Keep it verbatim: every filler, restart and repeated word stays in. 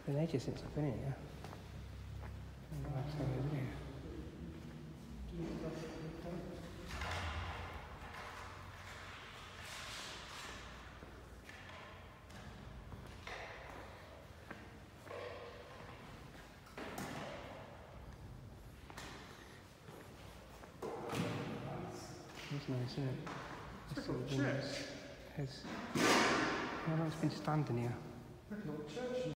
been ages since I've been here. Last time I was here. It's nice, isn't it? It's like a church. Has how long it's been standing here? Like an old church.